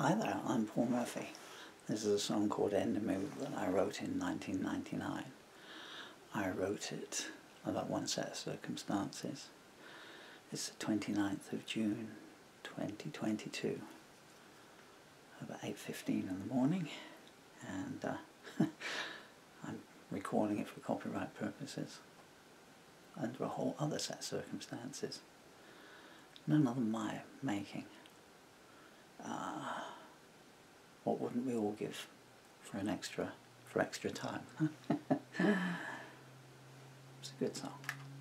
Hi there, I'm Paul Murphy. This is a song called End of Mood that I wrote in 1999. I wrote it about one set of circumstances. It's the 29th of June 2022, about 8:15 in the morning, and I'm recording it for copyright purposes under a whole other set of circumstances, none of them my making. What wouldn't we all give for extra time? It's a good song.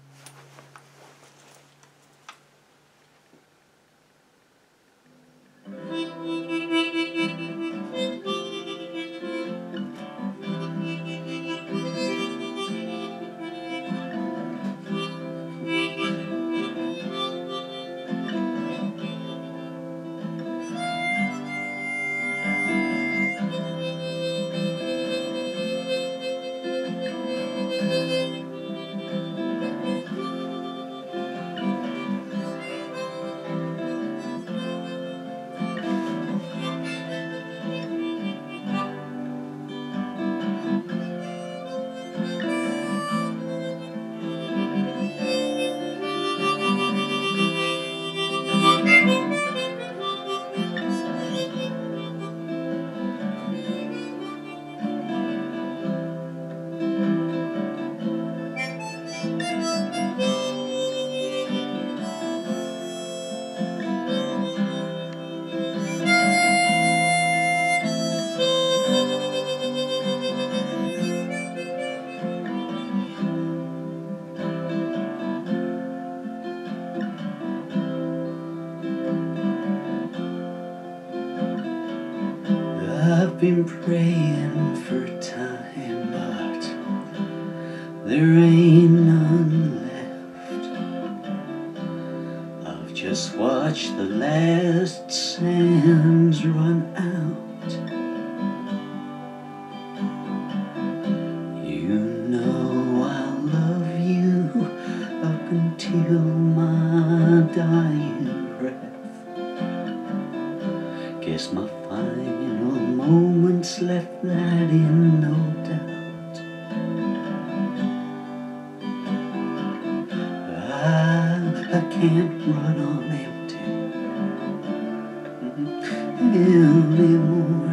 I've been praying for time, but there ain't none left. I've just watched the last sands run out. You know I love you up until my dying breath. Guess my final moments left that in no doubt. I can't run on empty anymore.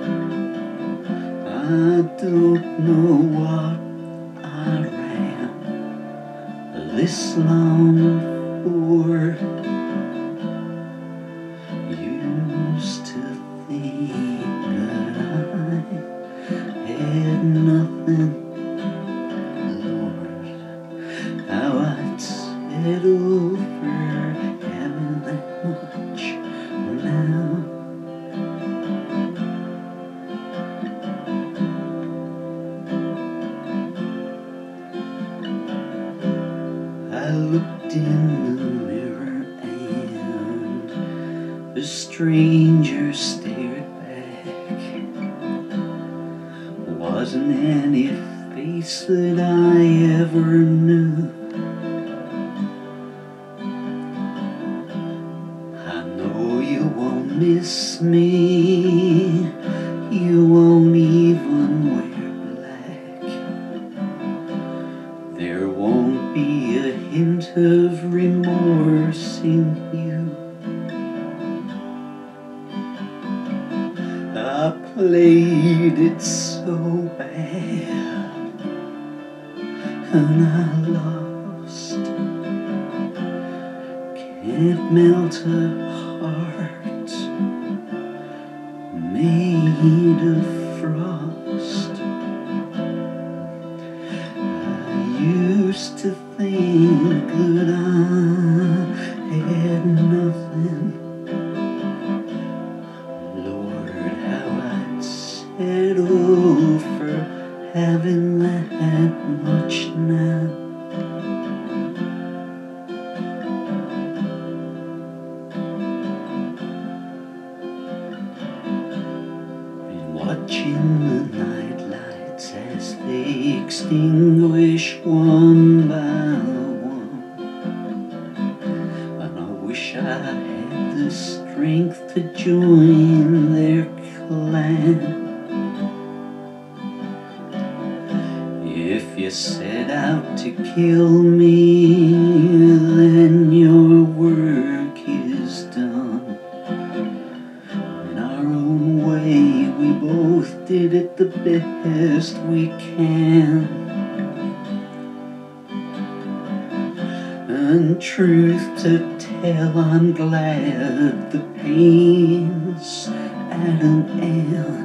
I don't know what I ran this long for. Used to think that I had nothing, Lord, how I'd settle for having that much now. I looked in the mirror and the stranger stared back. Wasn't any face that I ever knew. I know you won't miss me, you won't even wear black. There won't be a hint of remorse in you. I played it so bad, and I lost. Can't melt a heart made of frost. I used to think that I had nothing, settle for having that much now. Been watching the night lights as they extinguish one by one, and I wish I had the strength to join their clan. If you set out to kill me, then your work is done. In our own way, we both did it the best we can. And truth to tell, I'm glad the pain's at an end.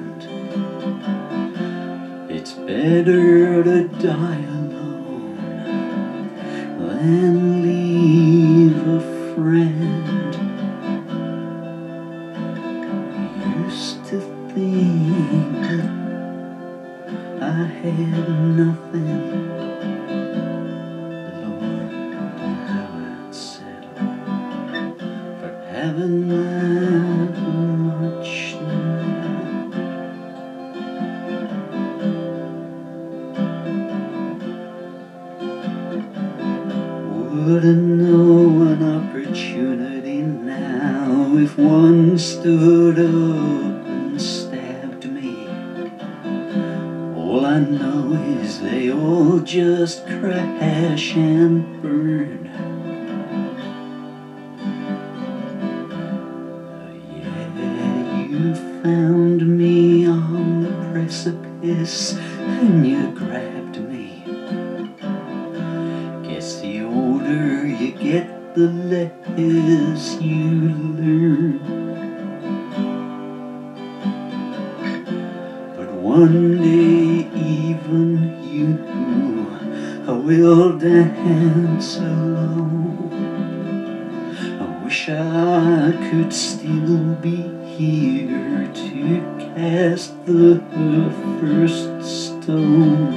It's better to die alone than leave a friend. I used to think that I had nothing. Having that much now. Wouldn't know an opportunity now if one stood up and stabbed me. All I know is they all just crash and burn. You found me on the precipice and you grabbed me. Guess the older you get, the less you learn. But one day even you will dance alone. I wish I could still be here to cast the first stone.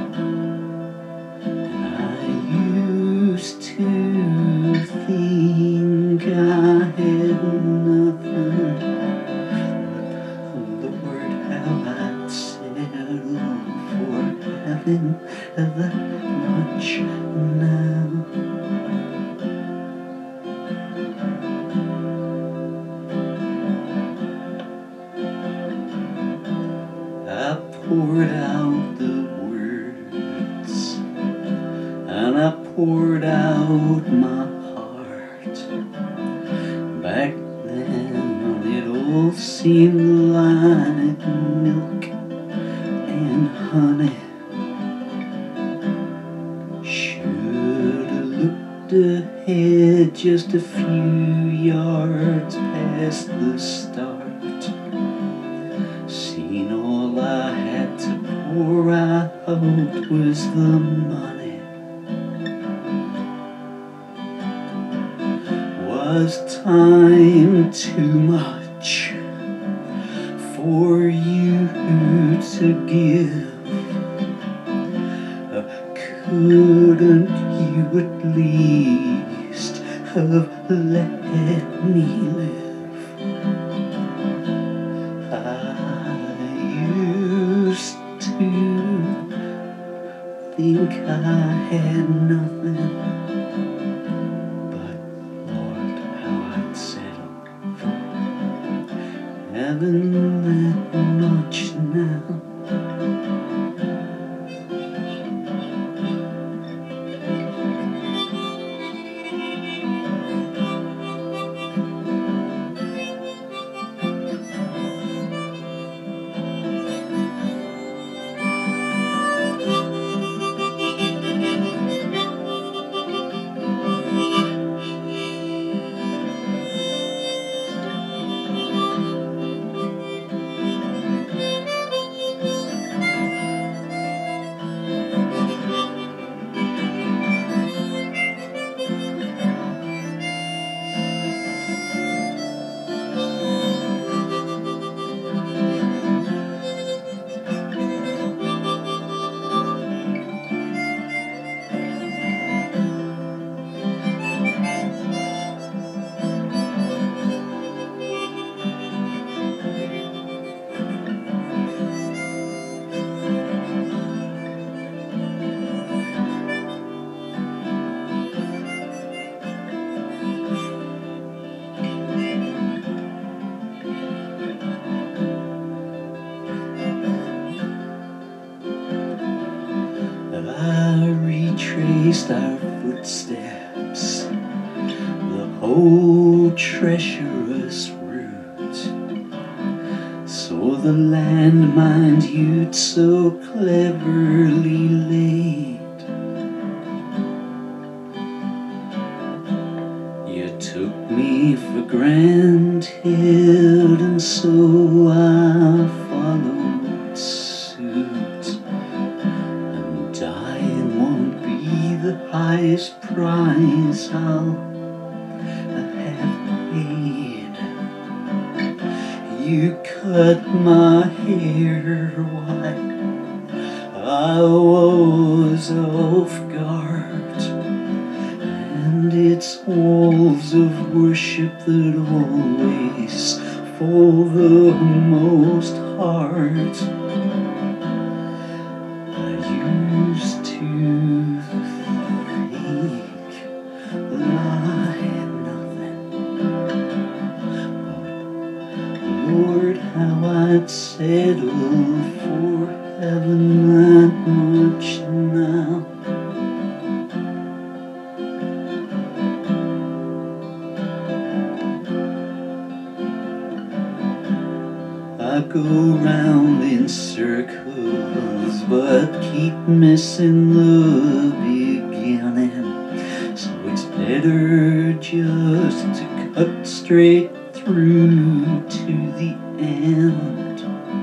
I used to think I had nothing. Lord, how I'd settle for having that much now. I poured out the words, and I poured out my heart. Back then it all seemed like milk and honey. Should've looked ahead just a few yards past the start. Seen all I had to pour out was the money. Was time too much for you to give? Couldn't you at least have let me live? Think I had nothing, but Lord, how I'd settle for having that much now. traced our footsteps the whole treacherous route. Saw the landmines you'd so cleverly laid. You took me for granted, and so I followed suit. And dying won't be the highest price I'll have paid. You cut my hair while I was off guard, and it's walls of worship that always fall the most hard. I used to think that I had nothing, but Lord, how I'd settle for heaven that much now. I go round in circles, but keep missing the beginning. So it's better just to cut straight through to the end.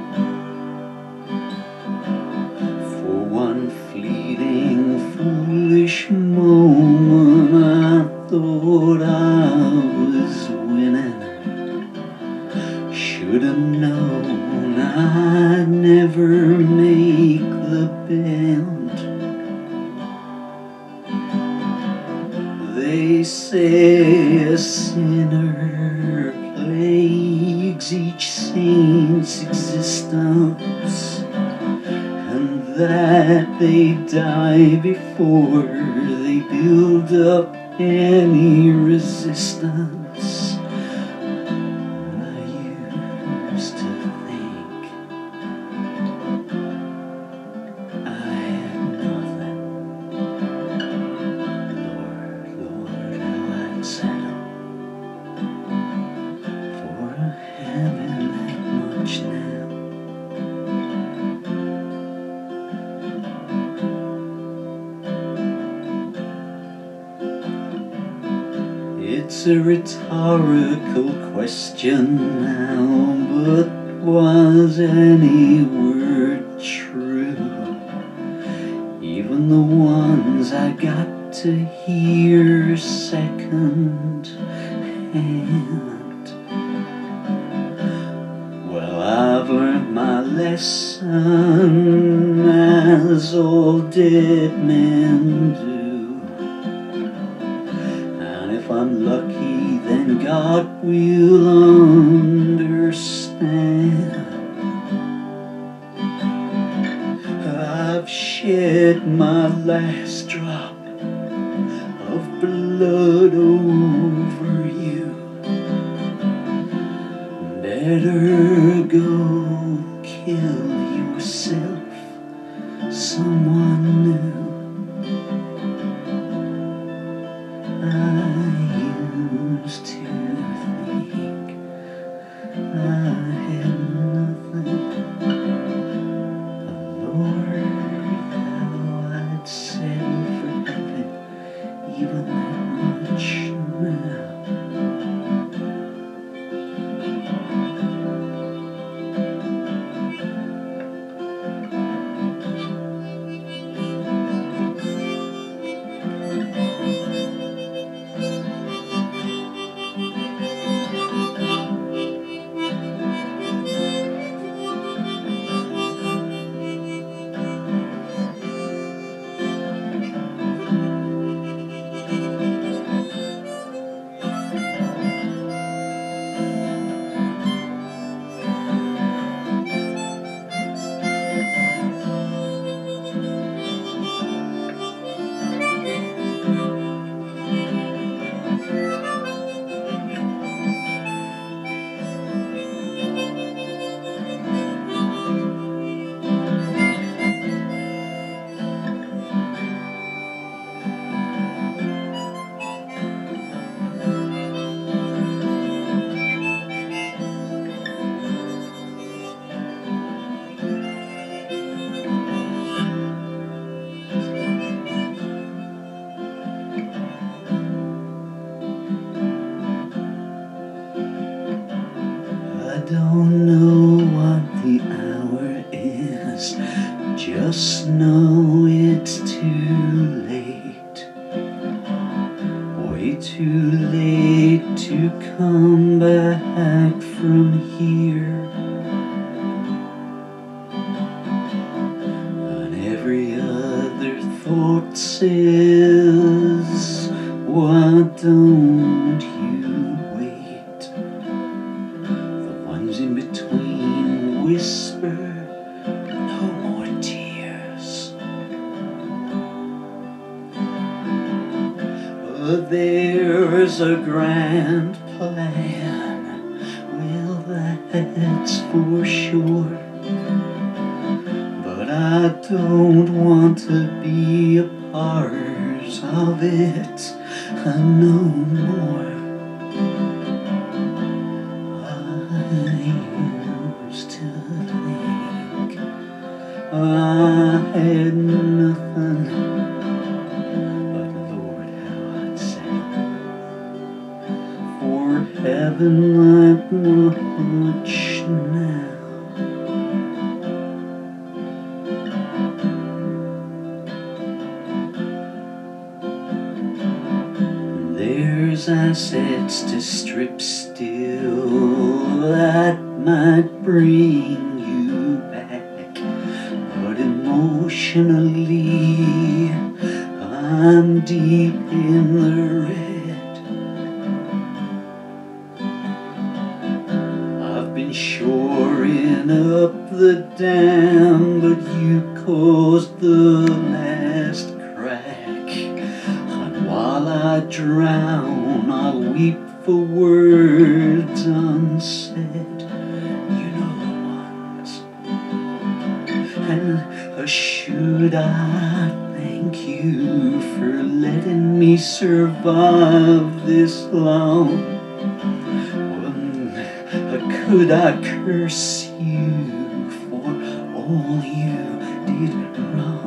For one fleeting foolish moment I thought I was winning. Should've known I'd never make the bend. They say a sinner plagues each saint's existence, and that they die before they build up any resistance. It's a rhetorical question now, but was any word true? Even the ones I got to hear second hand. Well, I've learned my lesson, as all dead men do. If I'm lucky, then God will understand. I've shed my last drop of blood over you. Better go kill yourself, someone new. I used to think I had nothing, but Lord, how I'd settle for heaven, even that much now. I don't know what the hour is, just know it's too late. Way too late to come back from here. And every other thought says, why don't you wait? The ones in between whisper, no more tears. But there's a grand plan, well that's for sure. But I don't want to be a part of it no more. I used to think I had nothing, but Lord, how I'd settle for heaven that much now. There's assets to strip still that might bring you back, but emotionally I'm deep in the red. I've been shoring up the dam, but you caused the last crack. While I drown, I'll weep for words unsaid. You know the ones. And should I thank you for letting me survive this long? Well, could I curse you for all you did wrong?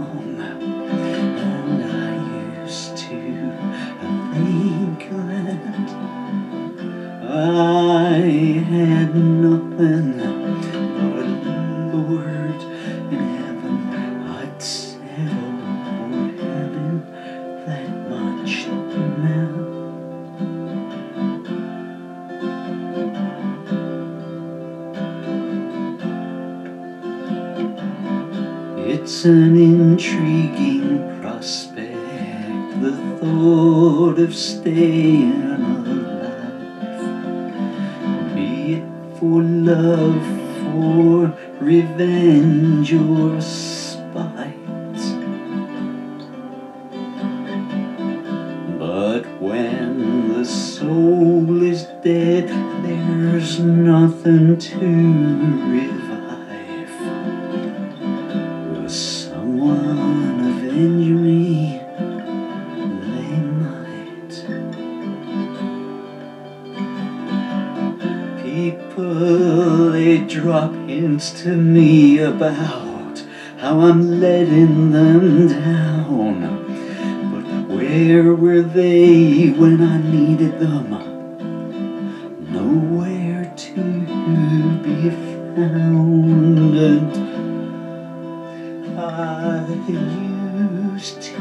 I had nothing, but Lord in heaven, I'd settle for having that much now. It's an intriguing prospect, the thought of staying for love, for revenge or spite. But when the soul is dead, there's nothing to revive. Will someone avenge me? They might. People, they drop hints to me about how I'm letting them down. But where were they when I needed them? Nowhere to be found. And I used to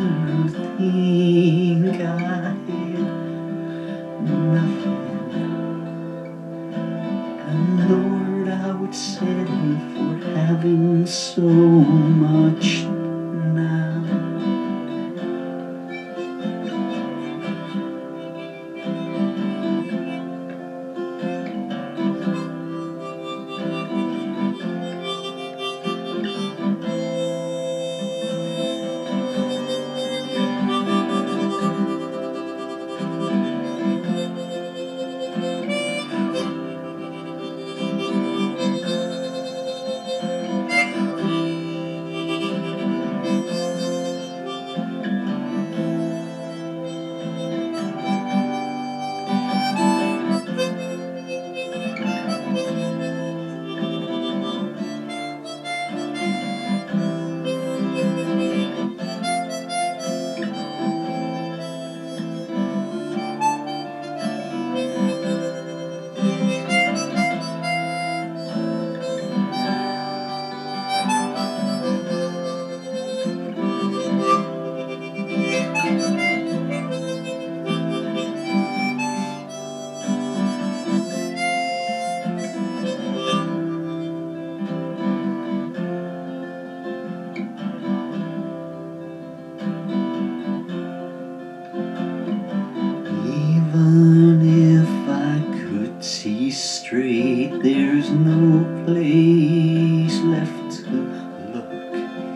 think I had nothing. Lord, I would settle for having so much now. there's no place left to look.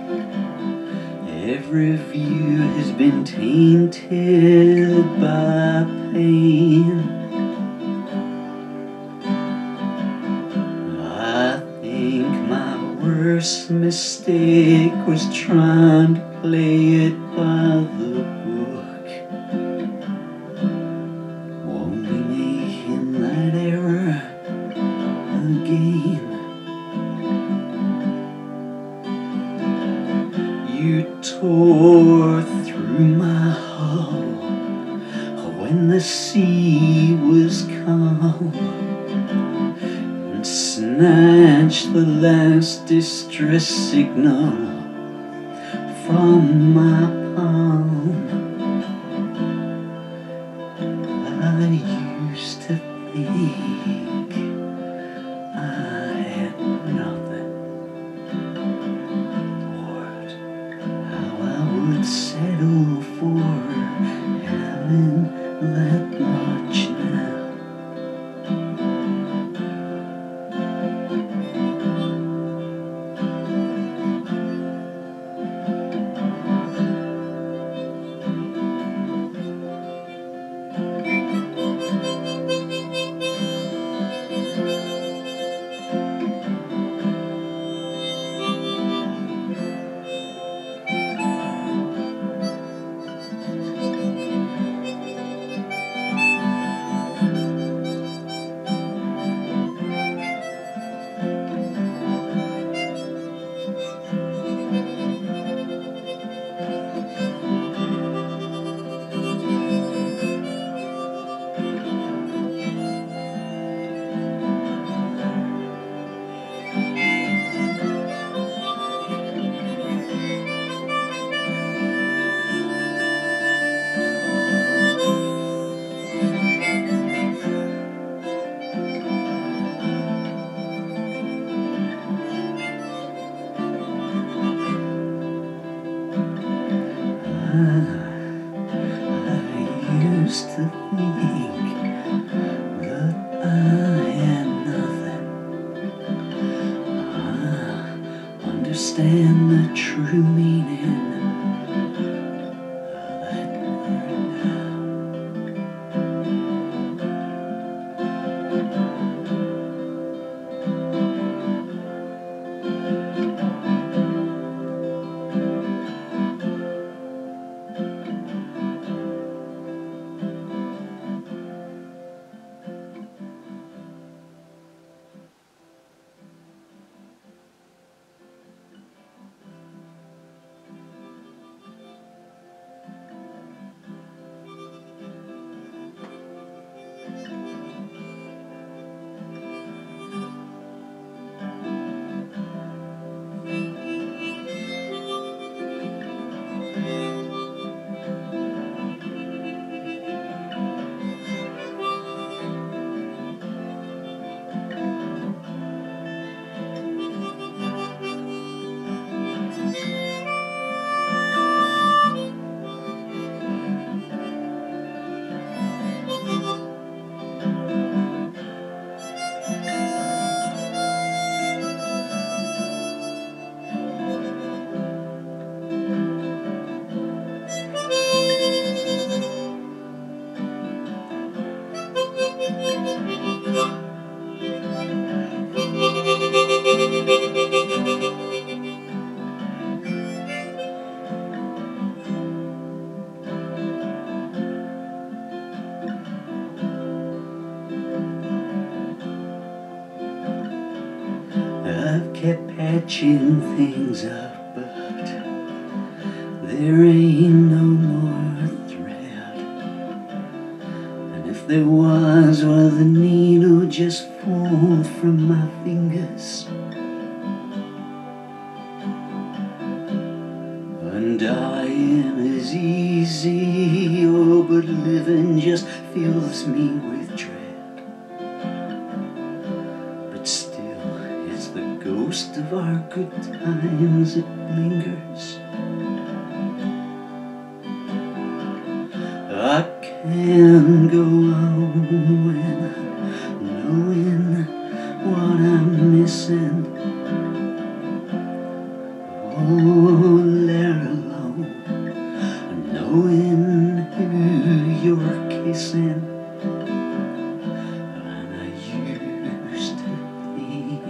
Every view has been tainted by pain. I think my worst mistake was trying to play it by the book. Won't be making that error again. You tore through my hull when the sea was calm, and snatched the last distress signal from my palm. I used to think I had nothing. Lord, how I would settle for having that much now. I used to think that I had nothing. I understand the true meaning of that word now. I've kept patching things up, but there ain't no more thread. And if there was, well, the needle just fall from my fingers. And dying is easy, oh, but living just fills me with dread. But still, it's the ghost of our good times that lingers. I can go on when knowing what I'm missing. Oh, let alone knowing who you're kissing. And I used to think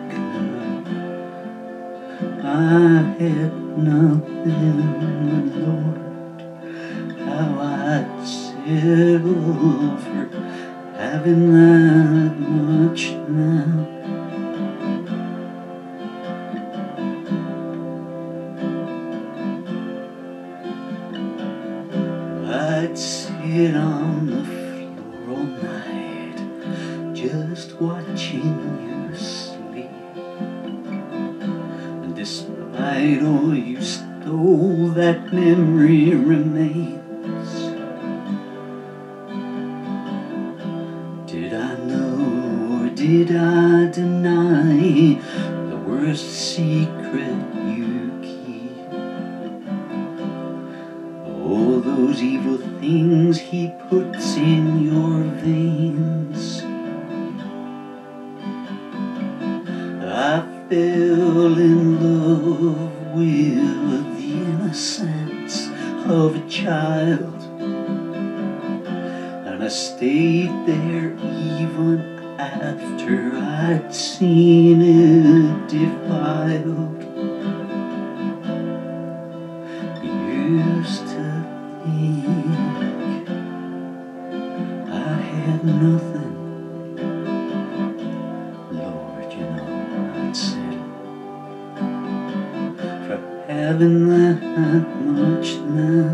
I had nothing, but Lord, how I'd settle for having that much now. I'd sit on the floor all night, just watching you sleep. And despite all you stole, that memory remains. Did I know or did I deny the worst secret you keep? All those evil things he puts in your veins. I fell in love with the innocence of a child, and I stayed there even after I'd seen it defiled. Used to think I had nothing. Lord, you know I'd settle for having that much now.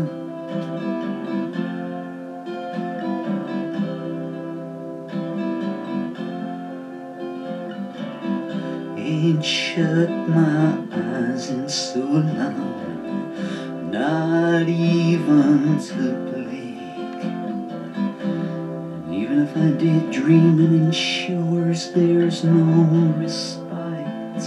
Ain't shut my eyes in so long, not even to blink. And even if I did dream it ensures there's no respite.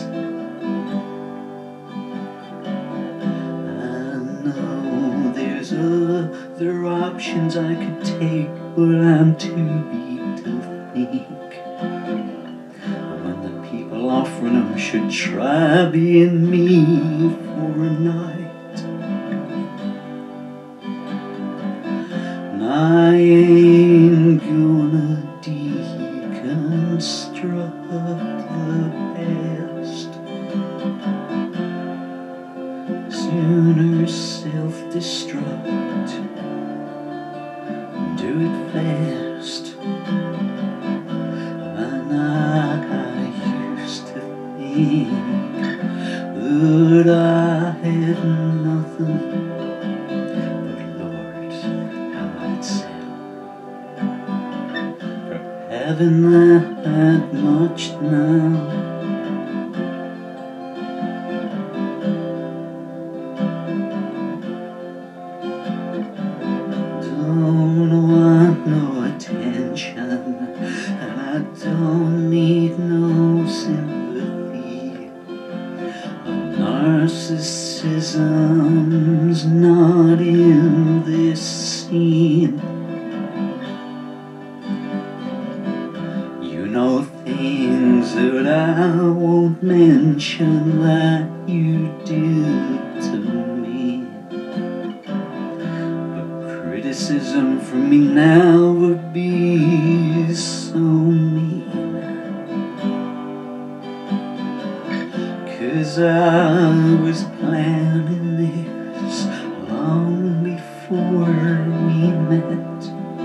I know there's other options I could take, but I'm too weak to think. When the people offering them should try being me for a night. I ain't gonna deconstruct the past. Sooner self-destruct, do it fast. And I used to think that I had nothing. Having that much now. Don't want no attention, and I don't need no sympathy. Narcissism's not in this scene. You know things that I won't mention that you did to me. But criticism from me now would be so mean. 'Cause I was planning this long before we met.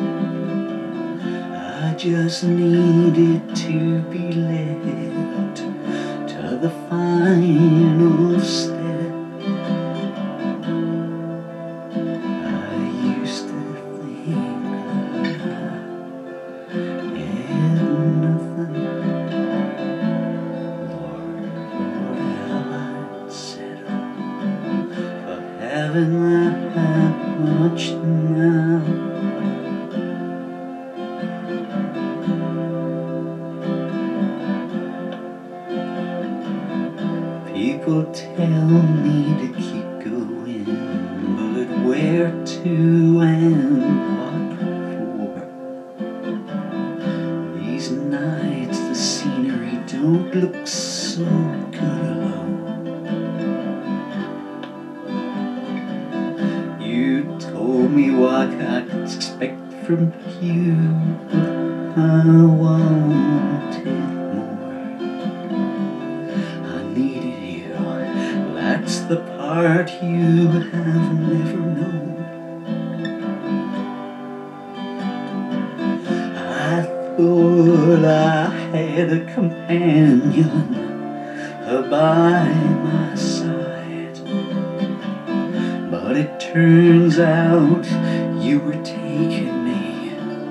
I just needed to be led to the final step. I used to think I had nothing. Lord, how I'd settle for having that much now. People tell me to keep going, but where to and what for? These nights the scenery don't looks so good alone. You told me what I could expect from you, but I wanted more. I needed you, that's the part you have never known. I thought I had a companion by my side, but it turns out you were taking me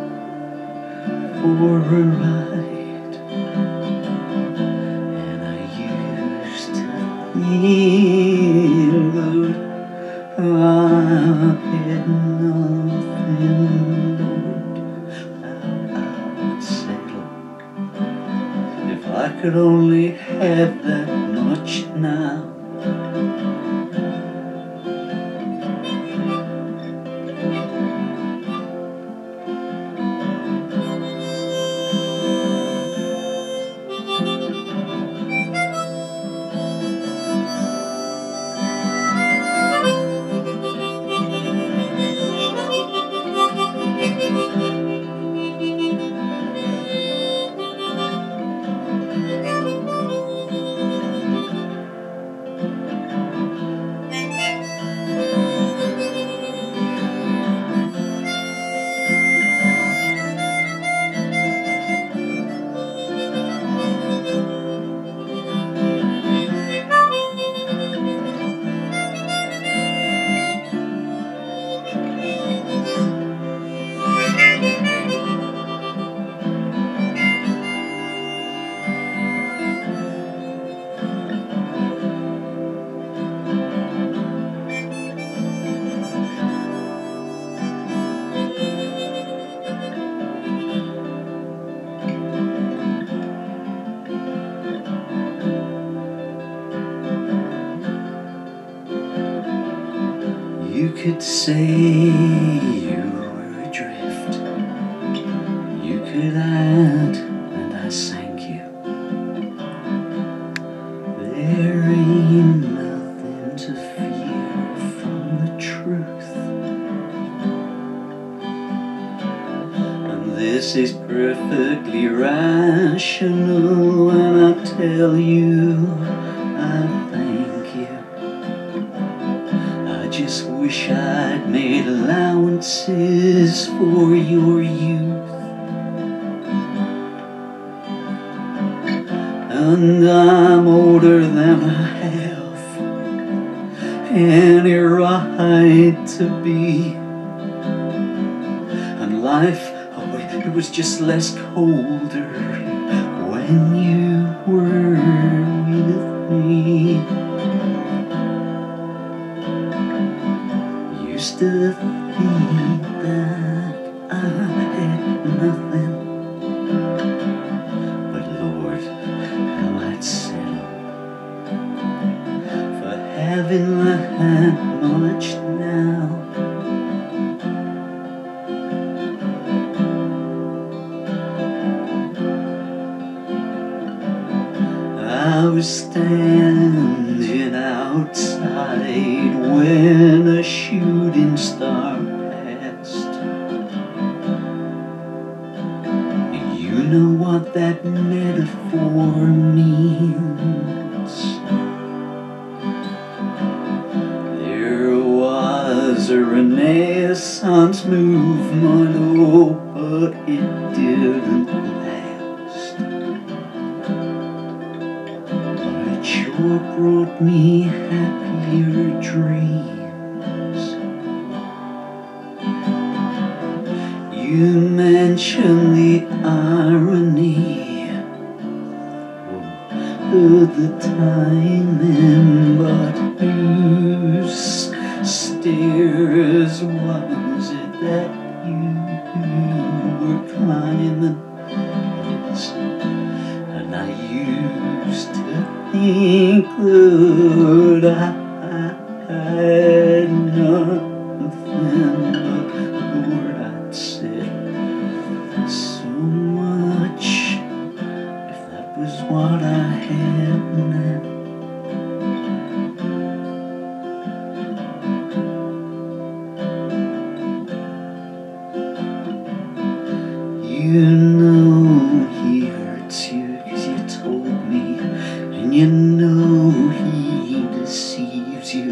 for a ride. And I used to think that I had nothing, Lord, I would settle if I could only have that much now. You could say you were adrift. You could add, and I sank you. There ain't nothing to fear from the truth. And this is perfectly rational when I tell you I thank you. I just wish I'd made allowances for your youth. And I'm older than I have any right to be. And life, oh, it was just less colder when you were with me. Used to think that I had nothing, but Lord, how I'd settle for having that much now. I was standing outside when a shooting star passed. You know what that metaphor means. There was a Renaissance movement, oh, but it didn't last. But it sure brought me happier dreams. You mentioned the irony of the timing, but whose stairs was it that you were climbing? And I used to think that I had nothing, but Lord, I'd said so much if that was what I had. you know he deceives you.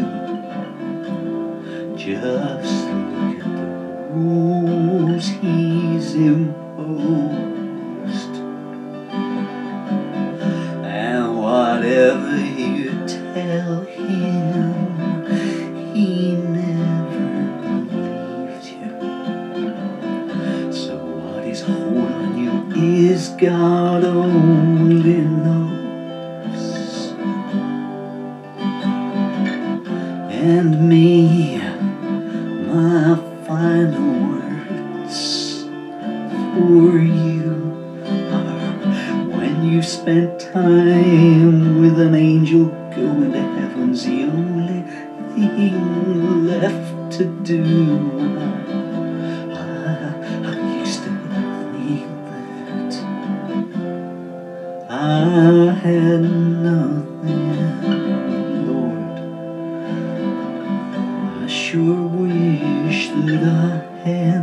Just look at the rules he's imposed, and whatever you tell him, he never believed you. So what he's holding you is God only knows. And me, my final words for you are, when you've spent time with an angel going to heaven's the only thing left to do. I used to think that I had nothing, Lord. I sure wish that I had